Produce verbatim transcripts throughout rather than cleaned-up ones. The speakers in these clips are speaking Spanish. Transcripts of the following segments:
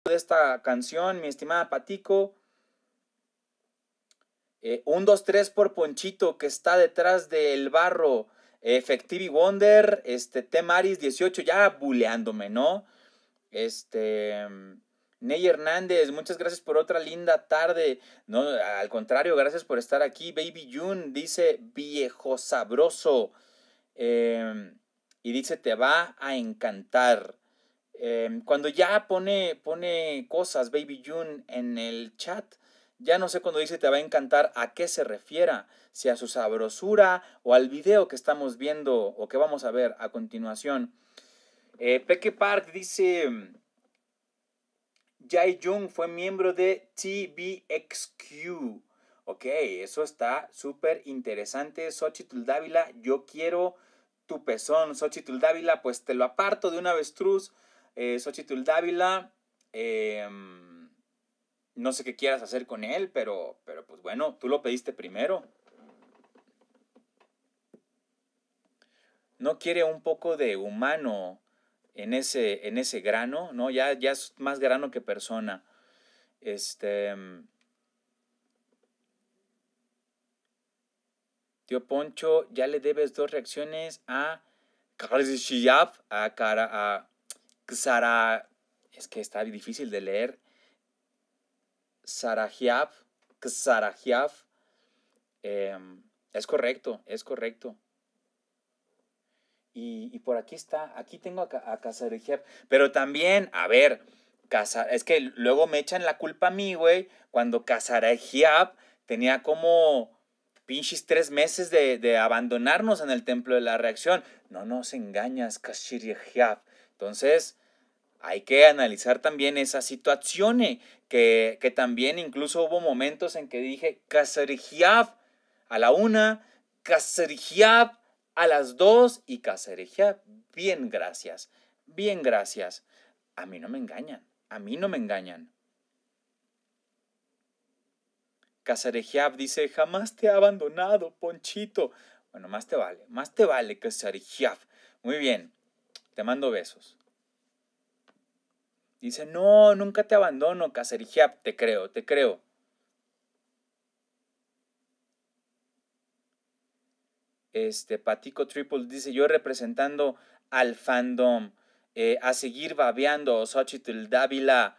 de esta canción, mi estimada Patico. Eh, un, dos, tres por Ponchito, que está detrás del barro. Efectivi Wonder, este, T. Maris dieciocho, ya buleándome, ¿no? Este... Ney Hernández, muchas gracias por otra linda tarde. No, al contrario, gracias por estar aquí. Baby June dice viejo sabroso. Eh, y dice te va a encantar. Eh, cuando ya pone, pone cosas Baby June en el chat, ya no sé cuando dice te va a encantar a qué se refiera, si a su sabrosura o al video que estamos viendo o que vamos a ver a continuación. Eh, Peque Park dice Jae Jung fue miembro de T V X Q. Ok, eso está súper interesante. Xochitl Dávila, yo quiero tu pezón. Xochitl Dávila, pues te lo aparto de un avestruz. Eh, Xochitl Dávila, eh, no sé qué quieras hacer con él, pero, pero pues bueno, tú lo pediste primero. ¿No quiere un poco de humano en ese, en ese grano? ¿No? Ya, ya es más grano que persona. Este... Tío Poncho, ya le debes dos reacciones a Karzhiyab, a Kara, a Xara, es que está difícil de leer. Sarajiab, Xarajiab. Eh, es correcto, es correcto. Y, y, por aquí está, aquí tengo a, a Xarajiab. Pero también, a ver, Casa, es que luego me echan la culpa a mí, güey, cuando Xarajiab tenía como pinches tres meses de, de abandonarnos en el templo de la reacción. No nos engañas, Kashirijiab. Entonces, hay que analizar también esa situación, eh, que, que también incluso hubo momentos en que dije Kashirijiab a la una, Kashirijiab a las dos y Kashirijiab, bien, gracias, bien, gracias. A mí no me engañan, a mí no me engañan. Kazarejiab dice, jamás te ha abandonado, Ponchito. Bueno, más te vale, más te vale, Kazarejiab. Muy bien, te mando besos. Dice, no, nunca te abandono, Kazarejiab. Te creo, te creo. Este, Patico Triple dice, yo representando al fandom, eh, a seguir babeando, Xochitl Dávila.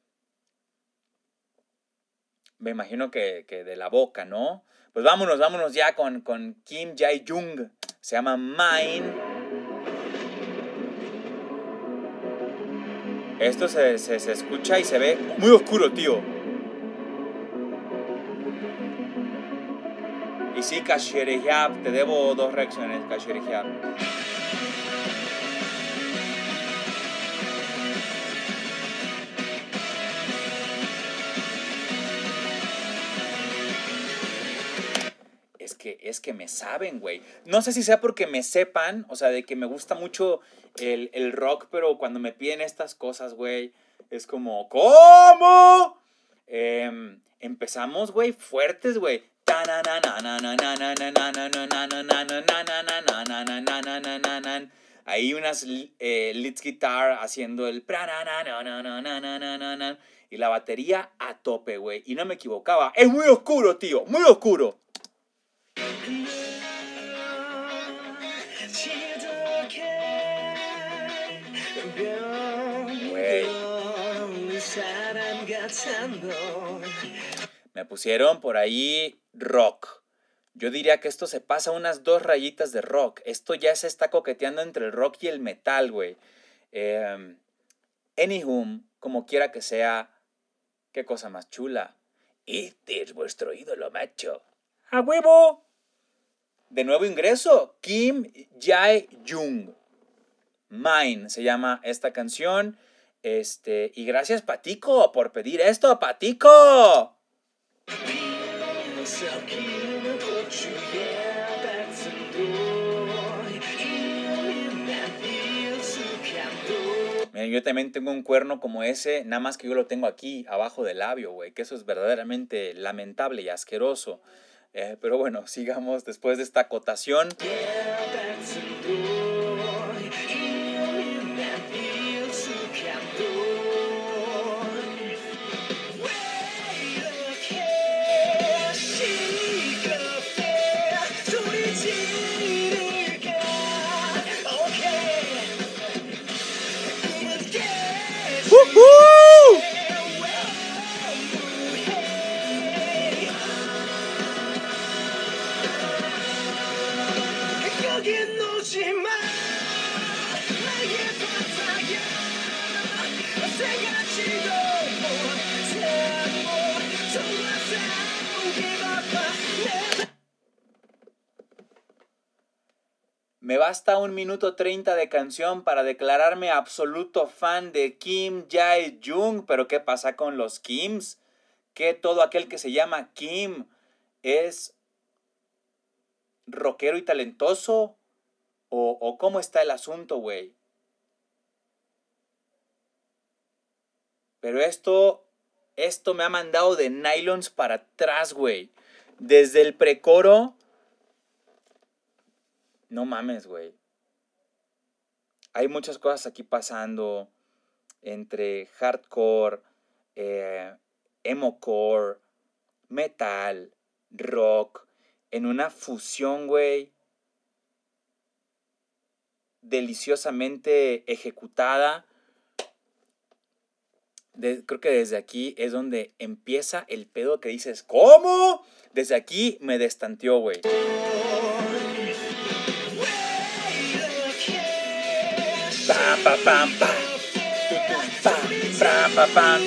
Me imagino que, que de la boca, ¿no? Pues vámonos, vámonos ya con, con Kim Jae-jung. Se llama Mine. Esto se, se, se escucha y se ve muy oscuro, tío. Y sí, Kashirijiab, te debo dos reacciones, Kashirijiab. Es que, es que me saben, güey. No sé si sea porque me sepan, o sea, de que me gusta mucho el, el rock, pero cuando me piden estas cosas, güey, es como, ¿cómo? Eh, empezamos, güey, fuertes, güey. Ahí unas eh, lead guitar haciendo el y la batería a tope, güey. Y no me equivocaba. Es muy oscuro, tío, muy oscuro. Güey. Me pusieron por ahí rock. Yo diría que esto se pasa unas dos rayitas de rock. Esto ya se está coqueteando entre el rock y el metal, güey. Eh, anywho, como quiera que sea, qué cosa más chula. Este es vuestro ídolo, macho. ¡A huevo! De nuevo ingreso, Kim Jae-jung. Mine se llama esta canción. Este, y gracias, Patico, por pedir esto, Patico. Miren, yo también tengo un cuerno como ese, nada más que yo lo tengo aquí, abajo del labio, güey, que eso es verdaderamente lamentable y asqueroso. Eh, pero bueno, sigamos después de esta acotación. basta un minuto treinta de canción para declararme absoluto fan de Kim Jae-jung. Pero ¿qué pasa con los Kims? ¿Que todo aquel que se llama Kim es rockero y talentoso? ¿O, o cómo está el asunto, güey? Pero esto, esto me ha mandado de nylons para atrás, güey. Desde el precoro. No mames, güey. Hay muchas cosas aquí pasando entre hardcore, eh, emocore, metal, rock, en una fusión, güey, deliciosamente ejecutada. De, creo que desde aquí es donde empieza el pedo que dices, ¿cómo? Desde aquí me destanteó, güey. Pam, pam, pam, pam. Pam, pam, pam, pam.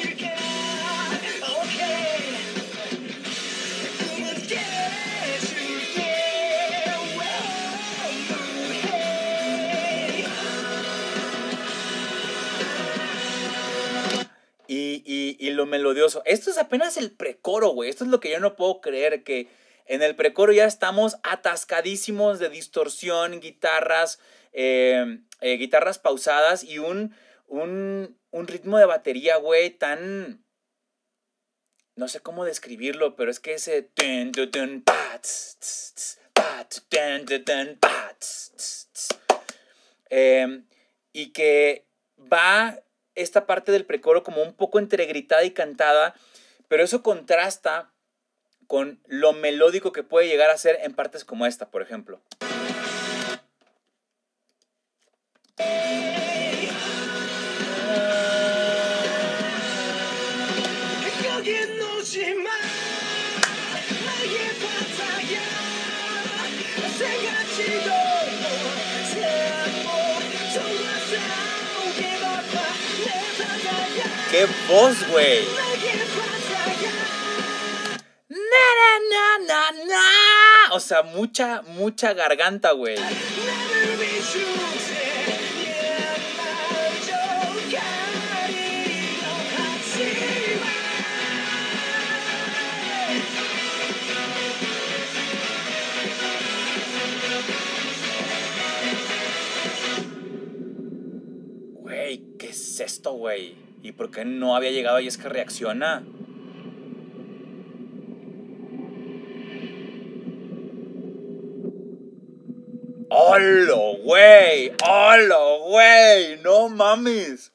Y, y, y lo melodioso. Esto es apenas el precoro, güey. Esto es lo que yo no puedo creer, que en el precoro ya estamos atascadísimos de distorsión, guitarras, eh, eh, guitarras pausadas y un, un, un ritmo de batería, güey, tan... No sé cómo describirlo, pero es que ese... Eh, y que va esta parte del precoro como un poco entre gritada y cantada, pero eso contrasta con lo melódico que puede llegar a ser en partes como esta, por ejemplo. ¡Qué voz, güey! Na, na, na, na, na. O sea, mucha, mucha garganta, güey. Güey, ¿qué es esto, güey? ¿Y por qué no había llegado y es que reacciona? ¡Hola, güey! ¡Hola, güey! ¡No mames!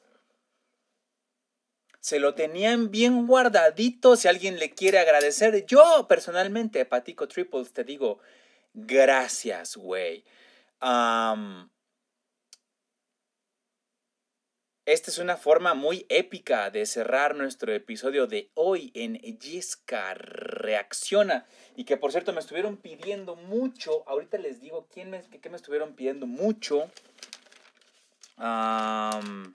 Se lo tenían bien guardadito. Si alguien le quiere agradecer, yo personalmente, Patico Triples, te digo, gracias, güey. Um, esta es una forma muy épica de cerrar nuestro episodio de hoy en Yesca Reacciona. Y que por cierto me estuvieron pidiendo mucho. Ahorita les digo quién me, qué me estuvieron pidiendo mucho. Um,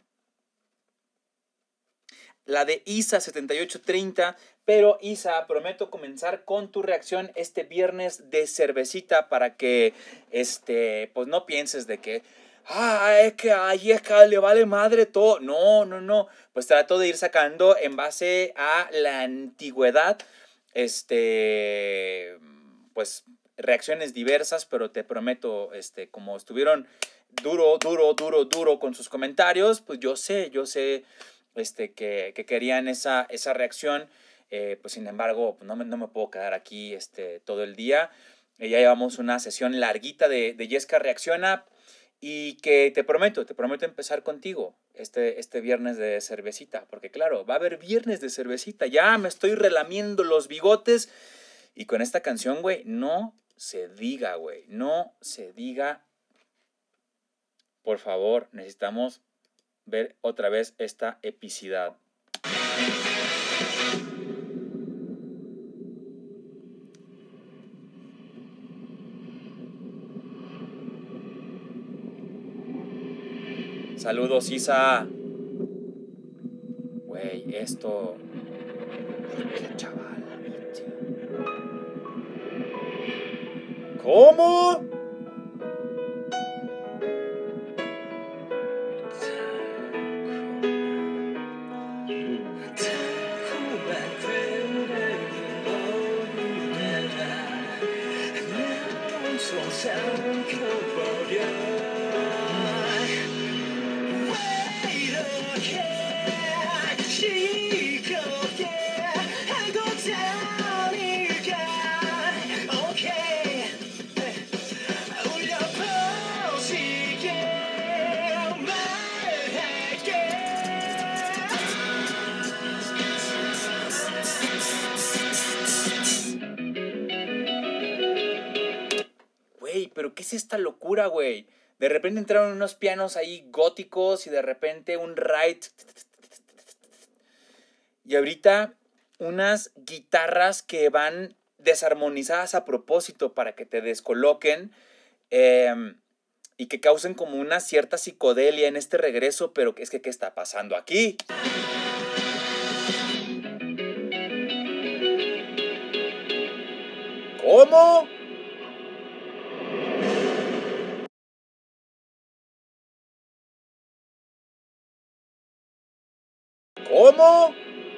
la de Isa setenta y ocho treinta. Pero Isa, prometo comenzar con tu reacción este viernes de cervecita para que este, pues no pienses de que ah, es que a Yesca le vale madre todo. No, no, no. Pues trato de ir sacando en base a la antigüedad, este, pues reacciones diversas, pero te prometo, este, como estuvieron duro, duro, duro, duro con sus comentarios, pues yo sé, yo sé, este, que, que querían esa, esa reacción. Eh, pues sin embargo, no me, no me puedo quedar aquí este, todo el día. Eh, ya llevamos una sesión larguita de, de Yesca Reacciona. Y que te prometo, te prometo empezar contigo este, este viernes de cervecita. Porque claro, va a haber viernes de cervecita. Ya me estoy relamiendo los bigotes. Y con esta canción, güey, no se diga, güey. No se diga. Por favor, necesitamos ver otra vez esta epicidad. Saludos, Isa. Güey, esto... Qué chaval. ¿Cómo? Güey, pero ¿qué es esta locura, güey? De repente entraron unos pianos ahí góticos y de repente un ride. Y ahorita unas guitarras que van desarmonizadas a propósito para que te descoloquen eh, y que causen como una cierta psicodelia en este regreso, pero es que ¿qué está pasando aquí? ¿Cómo? ¿Cómo?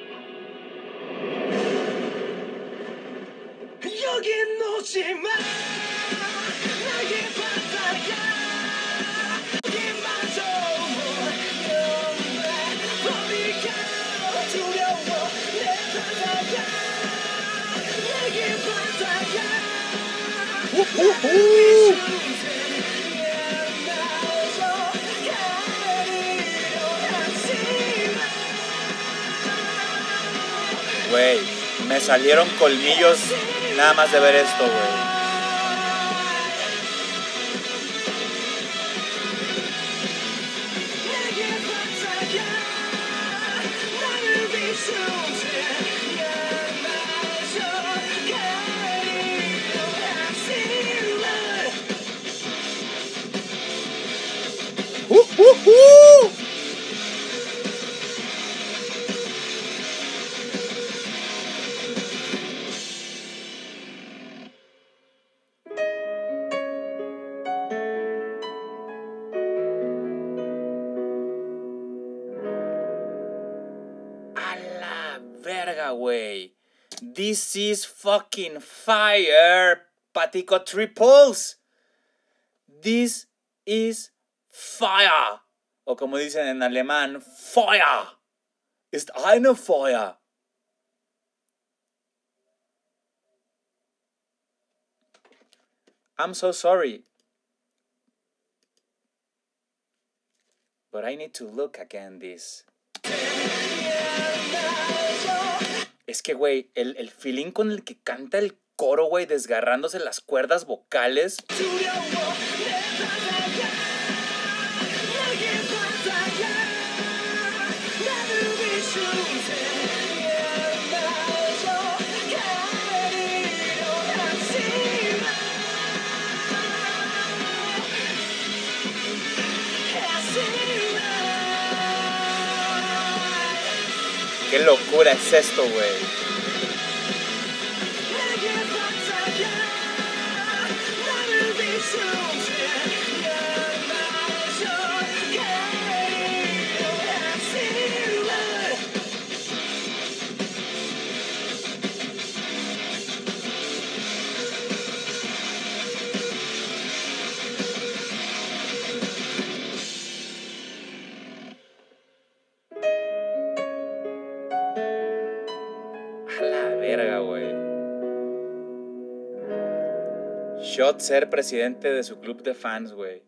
Uh, uh, uh. Güey, me salieron colmillos nada más de ver esto, güey. Uh, uh, uh. A la verga, güey. This is fucking fire, Patico Triples. This is fire. O como dicen en alemán, Feuer. Ist eine Feuer. I'm so sorry. But I need to look again this. Es que, güey, el, el feeling con el que canta el coro, güey, desgarrándose las cuerdas vocales. Qué locura es esto, güey. A la verga, güey. Shot ser presidente de su club de fans, güey.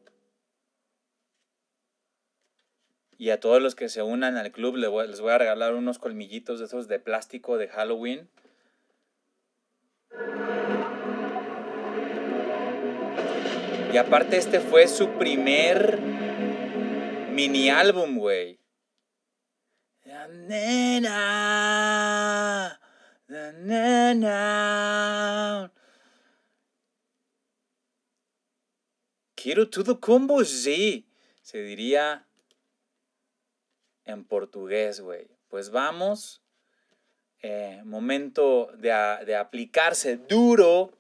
Y a todos los que se unan al club les voy, les voy a regalar unos colmillitos de esos de plástico de Halloween. Y aparte este fue su primer mini álbum, güey. La nena, la nena. Quiero todo combo, sí. Se diría en portugués, güey. Pues vamos. Eh, momento de, a, de aplicarse duro